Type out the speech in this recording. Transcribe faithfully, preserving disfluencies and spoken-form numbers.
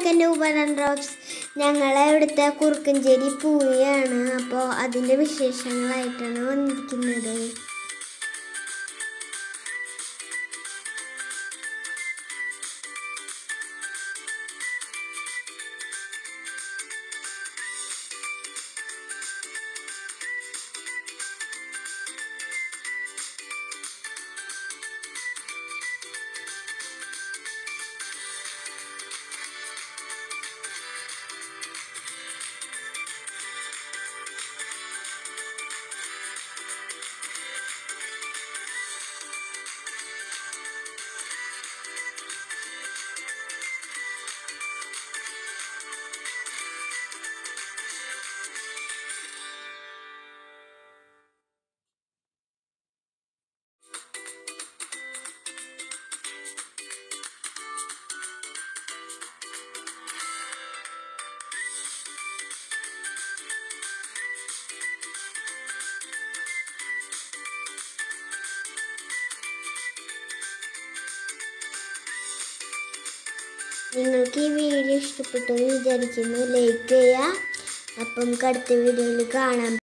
Welcome to banana drops. ഞങ്ങളെ ഇവിടുത്തെ കുറുക്കഞ്ചേരി പൂയാണ്. അപ്പോൾ അതിൻ്റെ വിശേഷങ്ങളായിട്ടാണ് വന്നിരിക്കുന്നത്. നിങ്ങൾക്ക് ഈ വീഡിയോ ഇഷ്ടപ്പെട്ടു എന്ന് വിചാരിക്കുന്നു. ലൈക്ക് ചെയ്യുക. അപ്പം അടുത്ത വീഡിയോയിൽ കാണാം.